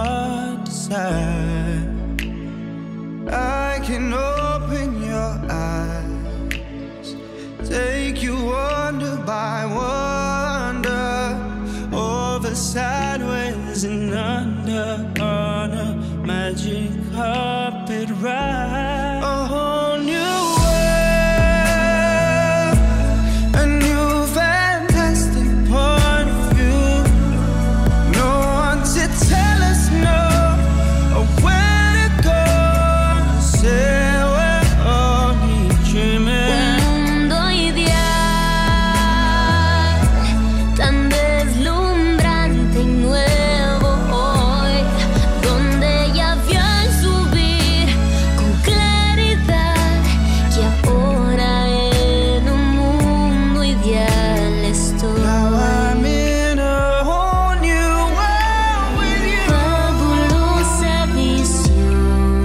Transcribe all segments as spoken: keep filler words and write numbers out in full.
heart desire. I can open your eyes, take you wonder by wonder, over, sideways and under, on a magic carpet ride. A whole new world, a new fantastic point of view. No one to tell us no, or where to go. Say we're only dreaming. Un mundo ideal, tan deslumbrante y nuevo hoy, donde ya vio al subir con claridad que ahora en un mundo ideal estoy. Now I'm in a whole new world with you. Fabulosa visión,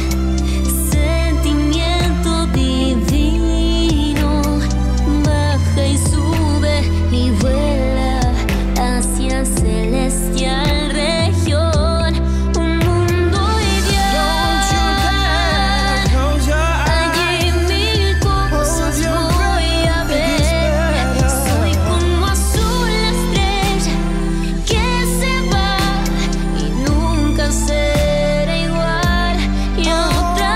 sentimiento divino, baja y sube y vuela hacia celestial región. Un mundo ideal, Close your allí eyes. mil cosas voy a ver. Soy como azul la estrella que se va y nunca será igual. Y otra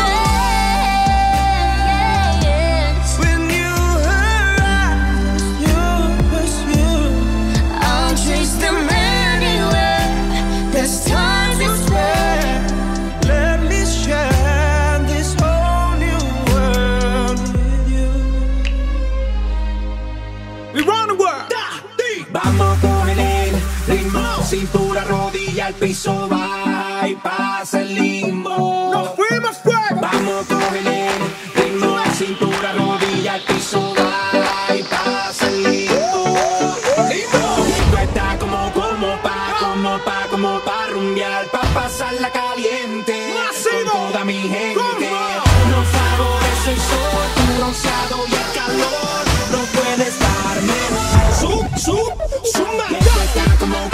vez, When you arrive, you pursue. I'll chase them anywhere. There's stars to spread. Let me share this whole new world with you. We run the world. Vamos con el ritmo, cintura, rodilla, al piso, va y pasa el limbo. Nos fuimos fuego. Vamos con el ritmo, cintura, rodilla, al piso, va y pasa el limbo. Limbo. Esto está como, como pa, como pa, como pa rumbear, pa pasarla caliente con toda mi gente. Nos favorece el sol, tu bronceado y el calor. No puedes darme más. Sub, sub, suma. Esto está como